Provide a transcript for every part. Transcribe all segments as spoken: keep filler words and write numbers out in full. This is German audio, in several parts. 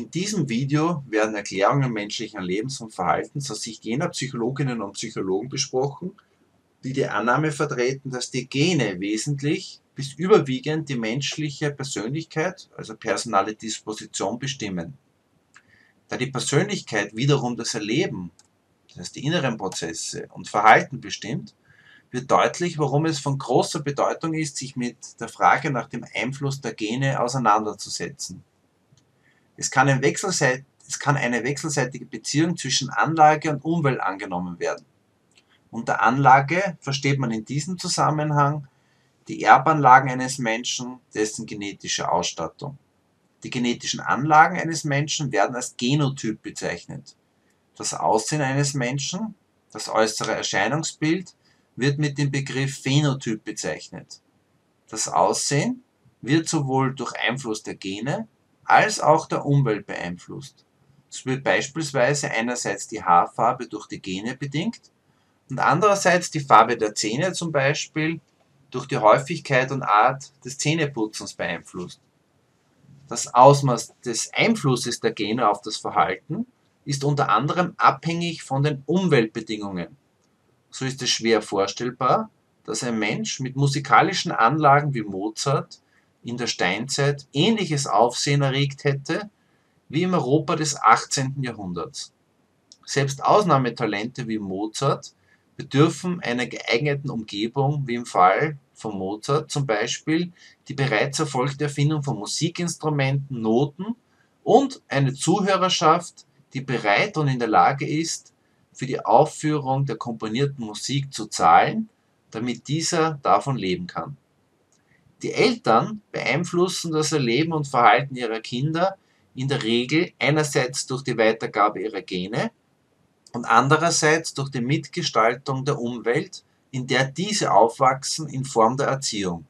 In diesem Video werden Erklärungen menschlichen Lebens und Verhaltens aus Sicht jener Psychologinnen und Psychologen besprochen, die die Annahme vertreten, dass die Gene wesentlich bis überwiegend die menschliche Persönlichkeit, also personale Disposition, bestimmen. Da die Persönlichkeit wiederum das Erleben, das heißt die inneren Prozesse und Verhalten bestimmt, wird deutlich, warum es von großer Bedeutung ist, sich mit der Frage nach dem Einfluss der Gene auseinanderzusetzen. Es kann, ein Wechselseit es kann eine wechselseitige Beziehung zwischen Anlage und Umwelt angenommen werden. Unter Anlage versteht man in diesem Zusammenhang die Erbanlagen eines Menschen, dessen genetische Ausstattung. Die genetischen Anlagen eines Menschen werden als Genotyp bezeichnet. Das Aussehen eines Menschen, das äußere Erscheinungsbild, wird mit dem Begriff Phänotyp bezeichnet. Das Aussehen wird sowohl durch Einfluss der Gene als auch der Umwelt beeinflusst. So wird beispielsweise einerseits die Haarfarbe durch die Gene bedingt und andererseits die Farbe der Zähne zum Beispiel durch die Häufigkeit und Art des Zähneputzens beeinflusst. Das Ausmaß des Einflusses der Gene auf das Verhalten ist unter anderem abhängig von den Umweltbedingungen. So ist es schwer vorstellbar, dass ein Mensch mit musikalischen Anlagen wie Mozart in der Steinzeit ähnliches Aufsehen erregt hätte wie im Europa des achtzehnten Jahrhunderts. Selbst Ausnahmetalente wie Mozart bedürfen einer geeigneten Umgebung, wie im Fall von Mozart zum Beispiel die bereits erfolgte Erfindung von Musikinstrumenten, Noten und eine Zuhörerschaft, die bereit und in der Lage ist, für die Aufführung der komponierten Musik zu zahlen, damit dieser davon leben kann. Die Eltern beeinflussen das Erleben und Verhalten ihrer Kinder in der Regel einerseits durch die Weitergabe ihrer Gene und andererseits durch die Mitgestaltung der Umwelt, in der diese aufwachsen, in Form der Erziehung.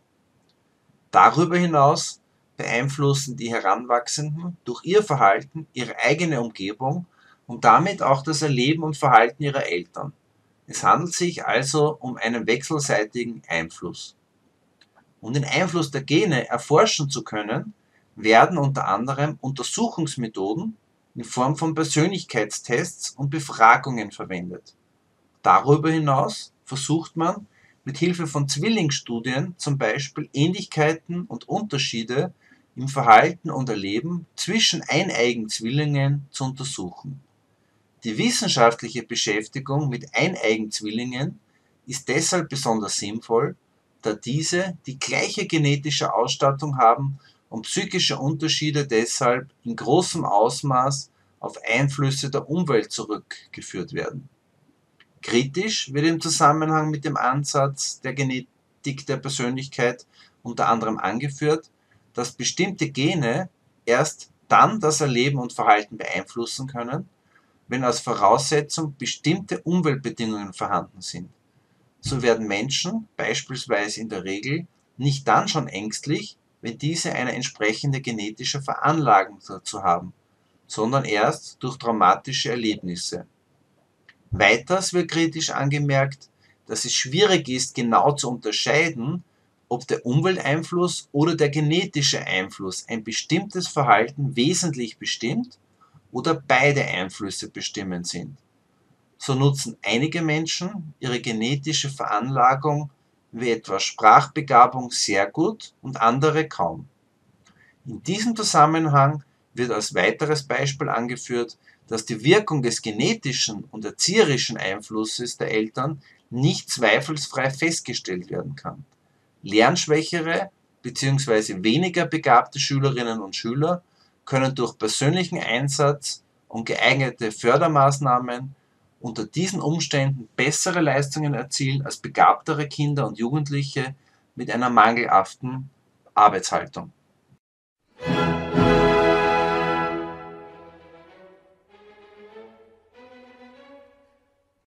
Darüber hinaus beeinflussen die Heranwachsenden durch ihr Verhalten ihre eigene Umgebung und damit auch das Erleben und Verhalten ihrer Eltern. Es handelt sich also um einen wechselseitigen Einfluss. Um den Einfluss der Gene erforschen zu können, werden unter anderem Untersuchungsmethoden in Form von Persönlichkeitstests und Befragungen verwendet. Darüber hinaus versucht man, mit Hilfe von Zwillingsstudien zum Beispiel Ähnlichkeiten und Unterschiede im Verhalten und Erleben zwischen eineigen Zwillingen zu untersuchen. Die wissenschaftliche Beschäftigung mit eineigen Zwillingen ist deshalb besonders sinnvoll, da diese die gleiche genetische Ausstattung haben und psychische Unterschiede deshalb in großem Ausmaß auf Einflüsse der Umwelt zurückgeführt werden. Kritisch wird im Zusammenhang mit dem Ansatz der Genetik der Persönlichkeit unter anderem angeführt, dass bestimmte Gene erst dann das Erleben und Verhalten beeinflussen können, wenn als Voraussetzung bestimmte Umweltbedingungen vorhanden sind. So werden Menschen beispielsweise in der Regel nicht dann schon ängstlich, wenn diese eine entsprechende genetische Veranlagung dazu haben, sondern erst durch traumatische Erlebnisse. Weiters wird kritisch angemerkt, dass es schwierig ist, genau zu unterscheiden, ob der Umwelteinfluss oder der genetische Einfluss ein bestimmtes Verhalten wesentlich bestimmt oder beide Einflüsse bestimmend sind. So nutzen einige Menschen ihre genetische Veranlagung wie etwa Sprachbegabung sehr gut und andere kaum. In diesem Zusammenhang wird als weiteres Beispiel angeführt, dass die Wirkung des genetischen und erzieherischen Einflusses der Eltern nicht zweifelsfrei festgestellt werden kann. Lernschwächere bzw. weniger begabte Schülerinnen und Schüler können durch persönlichen Einsatz und geeignete Fördermaßnahmen unter diesen Umständen bessere Leistungen erzielen als begabtere Kinder und Jugendliche mit einer mangelhaften Arbeitshaltung.